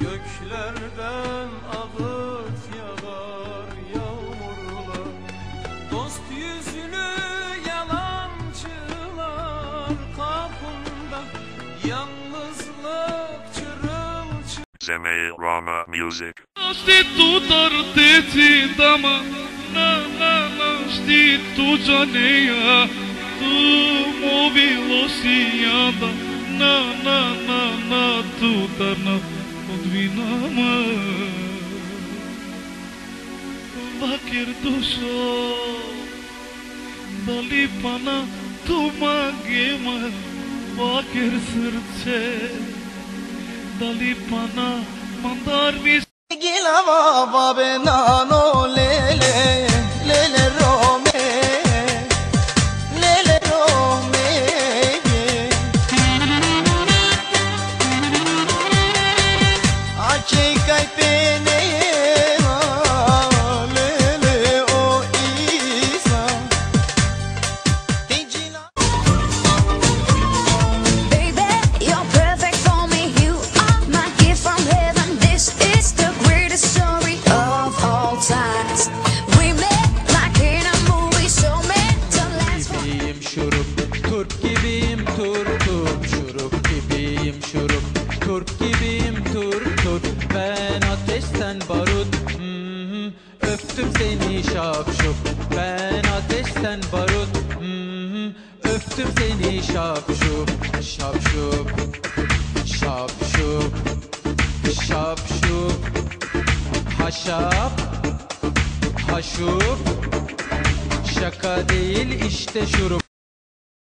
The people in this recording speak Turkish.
Göklerden ağıt yağar yağmurlar, dost yüzlü yalancılar kapında, yalnızlık çırılçıplak. Zemey Rama Music. Știi tu doar te țindama, na na na, știi tu Gianea, tu mobilosiada, na na na na, tu tarna odvinama. Bakir dusho, dali pana tu magema, bakir srce, dali pana mandar mi. Gilava babe nano lele lele rome lele rome ache kai pene lele o isa tijina. Baby, you're perfect for me. You are my gift from heaven. This is the greatest story of all times. We met like in a movie, so meant to last for. Gibiyim şurup, turp gibiyim turp, şurup gibiyim şurup, turp gibiyim turp. Ben ateşten barut, öptüm seni şapşup. Ben ateşten barut, öptüm seni şapşup. Şapşup, şapşup, şapşup, haşap, haşup. Şaka değil işte şurup.